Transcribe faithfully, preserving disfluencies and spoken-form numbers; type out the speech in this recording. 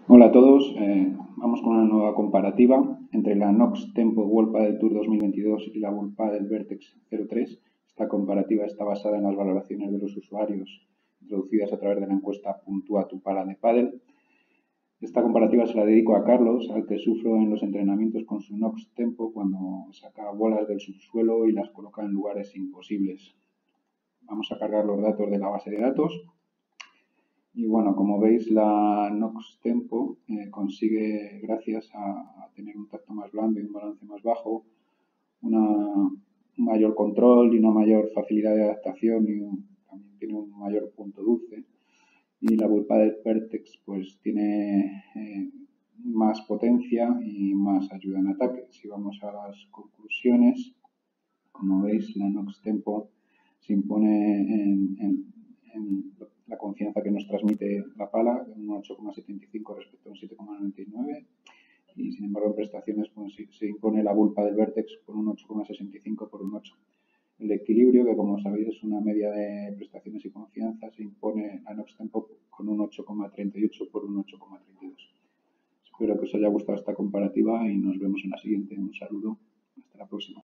Hola a todos, eh, vamos con una nueva comparativa entre la Nox Tempo World Padel Tour dos mil veintidós y la World Padel Vertex cero tres. Esta comparativa está basada en las valoraciones de los usuarios introducidas a través de la encuesta Puntúa tu pala de pádel. Esta comparativa se la dedico a Carlos, al que sufro en los entrenamientos con su Nox Tempo cuando saca bolas del subsuelo y las coloca en lugares imposibles. Vamos a cargar los datos de la base de datos. Y bueno, como veis, la Nox Tempo eh, consigue, gracias a, a tener un tacto más blando y un balance más bajo, una, un mayor control y una mayor facilidad de adaptación, y un, también tiene un mayor punto dulce. Y la World Padel Vertex pues tiene eh, más potencia y más ayuda en ataque. Si vamos a las conclusiones, como veis, la Nox Tempo se impone en, en, en la confianza que nos transmite la pala, un ocho coma setenta y cinco respecto a un siete coma noventa y nueve, y sin embargo en prestaciones pues, se impone la World Padel Vertex por un ocho coma sesenta y cinco por un ocho. El equilibrio, que como sabéis es una media de prestaciones y confianza, se impone la Nox Tempo con un ocho coma treinta y ocho por un ocho coma treinta y dos. Espero que os haya gustado esta comparativa y nos vemos en la siguiente. Un saludo, hasta la próxima.